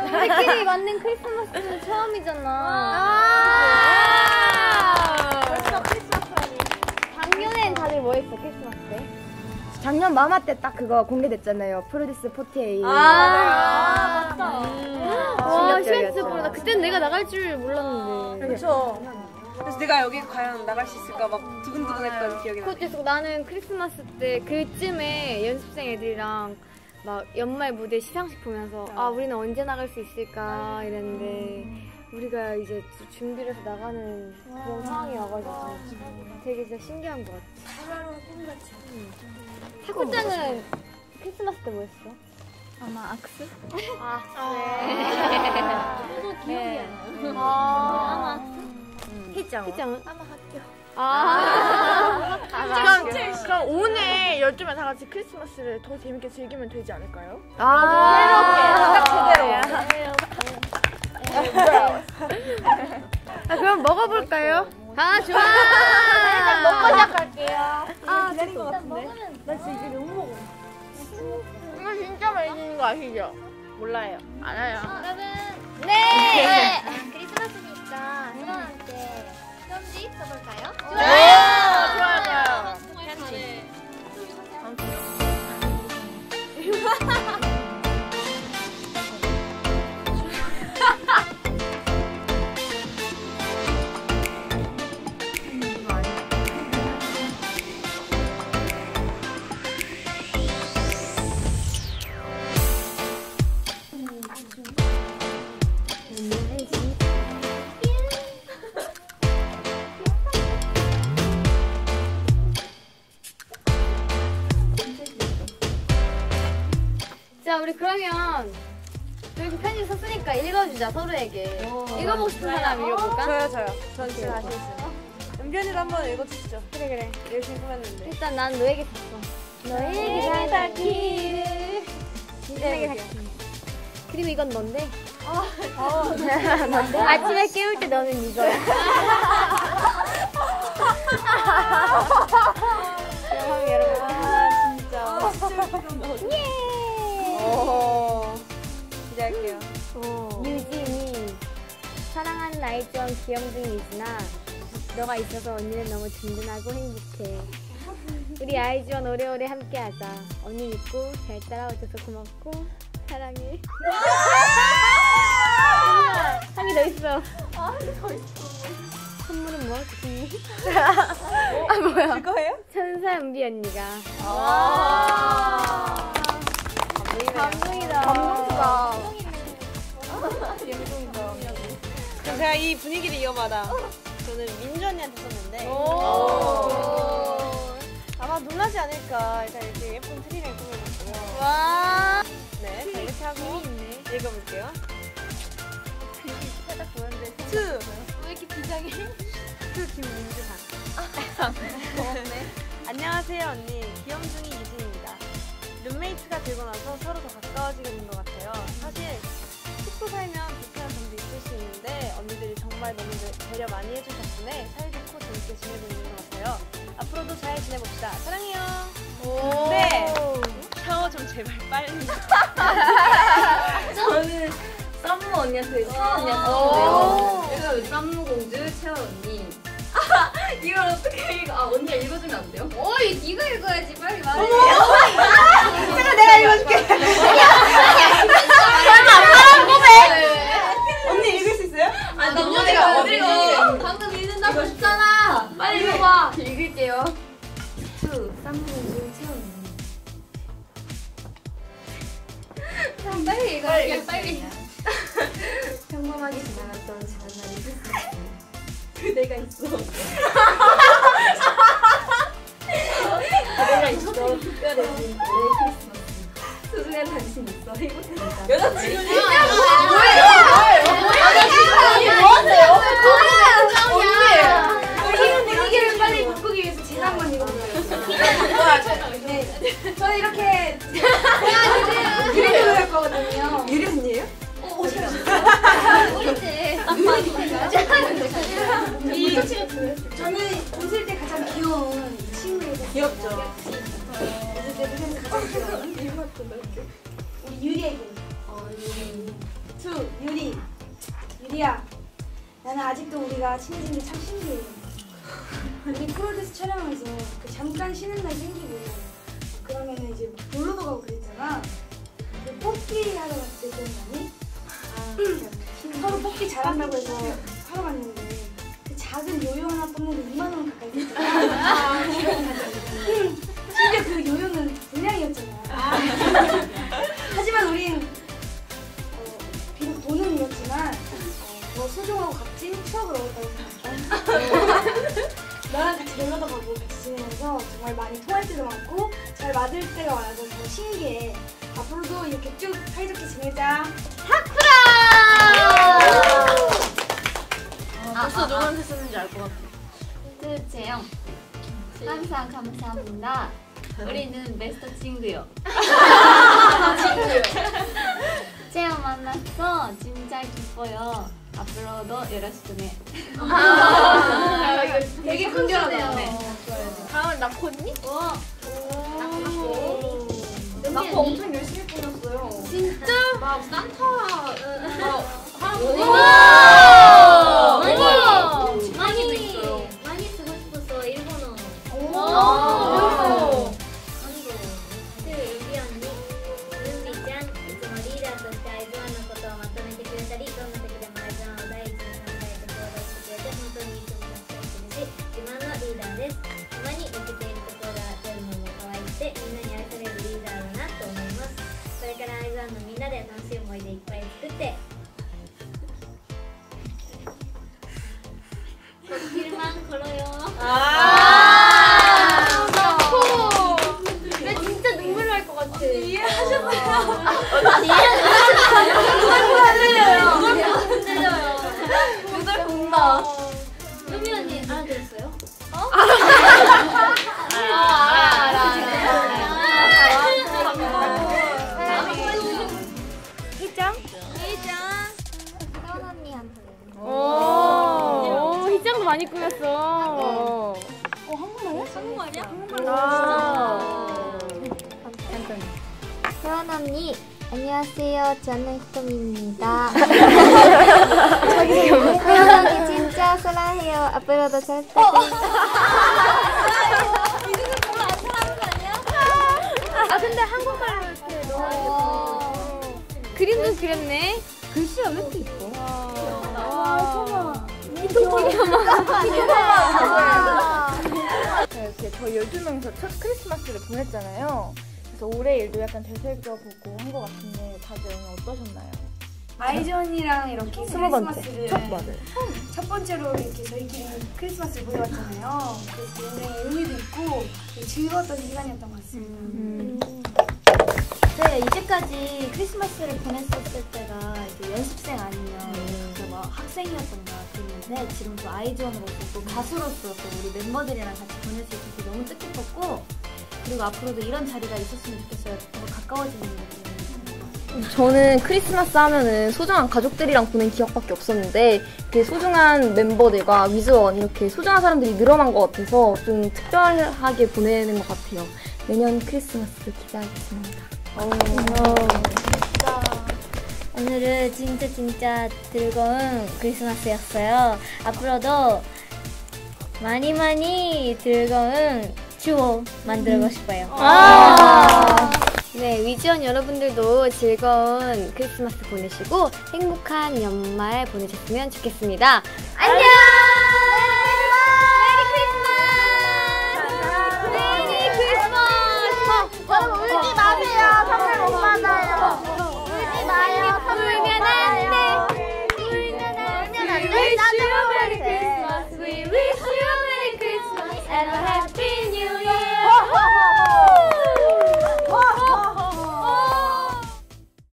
우리끼리 맞는 크리스마스는 처음이잖아. 벌써 크리스마스라니. 작년엔 다들 뭐 했어, 크리스마스 때? 작년 마마 때 딱 그거 공개됐잖아요. 프로듀스 48. 맞다. 와, 시원스 보다. 그땐 내가 나갈 줄 몰랐는데. 그쵸. 그래서 내가 여기 과연 나갈 수 있을까 막 두근두근했던 기억이 나. 그것도 나는 크리스마스 때 그쯤에 연습생 애들이랑 막 연말 무대 시상식 보면서 아, 우리는 언제 나갈 수 있을까 이랬는데 우리가 이제 준비를 해서 나가는 그런 상황이 와가지고 되게 진짜 신기한 것 같아. 사쿠짱은 크리스마스 때 뭐 했어? 아마 악수? 저도 기억이 안 나요. 희짱. 사쿠짱은? 아마 학교. 그럼 오늘 12명 다 같이 크리스마스를 더 재밌게 즐기면 되지 않을까요? 그럼 먹어볼까요? 아, 좋아! 먹고 시작할게요. 기다린 것 같은데. 나 진짜 이게 너무 먹어. 이거 진짜 맛있는 거 아시죠? 몰라요. 알아요. 네! 크리스마스니까 서로한테 편지 써볼까요? 좋아요. 자, 우리 그러면 저렇게 편지 썼으니까 읽어주자, 서로에게. 읽어보고 싶은 사람 읽어볼까? 저요. 전 진짜 아시겠어요. 은변이도 한번 읽어주시죠. 그래. 열심히 꾸몄는데. 일단 난 너에게 썼어. 너에게 닿기를. 너에게 닿기를. 그리고 이건 뭔데? 뭔데? 아침에 깨울 때 너는 이거야. 여러분. 진짜. 예! 기대할게요. 유진이 사랑하는 아이즈원 귀염둥이 유진아, 너가 있어서 언니는 너무 든든하고 행복해. 우리 아이즈원 오래오래 함께하자. 언니 믿고 잘 따라와줘서 고맙고 사랑해. 한개 더 있어. 선물은 뭐 주니? 뭐야? 그거예요? 천사 은비 언니가. 감동이다. 감동이다. 그럼 제가 이 분위기를 이어받아 저는 민주 언니한테 썼는데 아마 놀라지 않을까. 일단 이렇게 예쁜 트리를 꾸며봤고요. 와. 네, 자, 이렇게 하고 읽어볼게요. 살짝 보였는데. 투! 왜 이렇게 비장해? 투 김민주상. 안녕하세요 언니, 귀염둥이 유진입니다. 룸메이트가 되고 나서 서로 더 가까워지게 된 것 같아요. 사실 숙소 살면 불편한 점도 있을 수 있는데 언니들이 정말 너무 배려 많이 해준 덕분에 사이좋고 재밌게 지내고 있는 것 같아요. 앞으로도 잘 지내봅시다. 사랑해요. 네. 샤워 좀 제발 빨리. 저는 썸무 언니한테 채원 언니한테 썼는데요. 그래서 썸무 공주 채원 언니. 이걸 어떻게 읽어? 언니가 읽어주면 안 돼요? 어이, 네가 읽어야지. 빨리 말해. 내가 읽어줄게. 언니 읽을 수 있어요? 너가 못 읽어. 방금 읽는다고 했잖아. 빨리 읽어봐. 읽을게요. 썸무 공주 채원 언니. 빨리 읽어. 빨리. 평범하게 지나갔던 지난날이 크리스마스. 그대가 있어. 그대가 있어. 특별해진 올해 크리스마스. 소중한 당신 있어. 행복합니다. 여자친구니? 분위기를 빨리 바꾸기 위해서 제가 한번 읽어볼게요. 네, 저는 이렇게 그림을 할 거거든요. 유리 언니예요? 저는 웃을 때 가장 귀여운 친구예요. 귀엽죠. 웃을 때 가장 귀여운 우리 유리 애기. 유리. 유리야, 나는 아직도 우리가 친해진 게 참 신기해. 우리 프로듀스 촬영하면서 그 잠깐 쉬는 날 생기고 그러면은 이제 놀러도 가고 그랬잖아. 그 뽑기 하러 갔을 때 기억나니? 서로 뽑기 잘한다고 해서 하러 갔는데 그 작은 요요 하나 뽑는데 2만 원 가까이 했잖아. 심지어 그 요요는 불량이었잖아. 하지만 우린 비록 돈은 잃었지만 더 소중하고 값진 추억을 얻었다고 생각해. 너랑 같이 놀러도 가고 같이 지내면서 정말 많이 통할 때도 많고 잘 맞을 때가 많아서 정말 신기해. 앞으로도 이렇게 쭉 사이좋게 지내자. 벌써 누구한테 쓰는지 알 것 같아. 재영. 항상 감사합니다. 우리는 베스트 친구요. 재영 만났어. 진짜 기뻐요. 앞으로도 요러시네. 되게 간결하네요. 다음은 나코니? 나코 엄청 열심히 꾸몄어요. 진짜? 막 산타 많이 쓰고 싶었어, 일본어. 오. ユリちゃん、いつもリーダーとしてアイズワンのことをまとめてくれたり、どんな時でもアイズワンを第一に考えて行動してくれて本当にいつも助けてるし、自慢のリーダーです。たまに抜けているところが出るのも可愛くて、みんなに愛されるリーダーだなと思います。これからアイズワンのみんなで楽しい思い出いっぱい作って、길만 걸어요. 나 진짜 눈물 날 것 같아. 눈을 본다. 루미 언니 알아들었어요? 서원 언니한테. 오, 희짱도 많이 꾸몄어. 서원 언니, 안녕하세요. 저는 히토미입니다. 서원 언니 진짜 사랑해요. 앞으로도 잘 부탁드립니다. 아, 근데 한국말로 이렇게 넣어야 그림도 그렸네. 글씨가 왜 이렇게 이뻐? 이렇게 저희 12명이서 첫 크리스마스를 보냈잖아요. 그래서 올해 일도 약간 되새겨보고 한 것 같은데 다들 오늘 어떠셨나요? 아이즈원이랑 이렇게 20번째. 크리스마스를 첫 번째로 이렇게 저희끼리 크리스마스를 보내봤잖아요. 그래서 굉장히 의미도 있고 즐거웠던 시간이었던 것 같습니다. 네, 이제까지 크리스마스를 보냈었을 때가 이제 연습생 아니면 뭐 학생이었던가 그랬는데 지금 또 아이즈원으로서 또 가수로서 또 우리 멤버들이랑 같이 보낼 수 있어서 너무 뜻깊었고 그리고 앞으로도 이런 자리가 있었으면 좋겠어요. 더 가까워지는 느낌. 저는 크리스마스 하면은 소중한 가족들이랑 보낸 기억밖에 없었는데 그 소중한 멤버들과 위즈원 이렇게 소중한 사람들이 늘어난 것 같아서 좀 특별하게 보내는 것 같아요. 내년 크리스마스도 기대하겠습니다. 오늘은 진짜 즐거운 크리스마스였어요. 앞으로도 많이 즐거운 추억 만들고 싶어요. 네, 위지원 여러분들도 즐거운 크리스마스 보내시고 행복한 연말 보내셨으면 좋겠습니다. 안녕!